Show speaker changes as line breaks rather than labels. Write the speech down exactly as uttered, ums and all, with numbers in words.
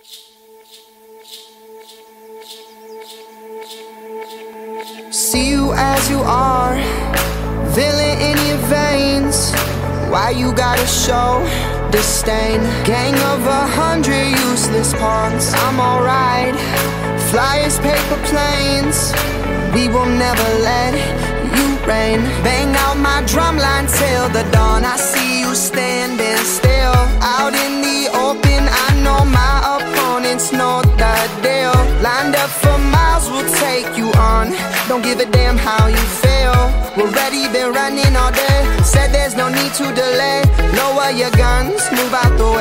See you as you are, villain in your veins. Why you gotta show disdain? Gang of a hundred useless pawns. I'm alright, fly as paper planes. We will never let you reign. Bang out my drum line till the dawn. I see you standing still out in the open. I know my opponents know the deal. Lined up for miles, we'll take you on. Don't give a damn how you feel. We're ready, been running all day. Said there's no need to delay. Lower your guns, move out the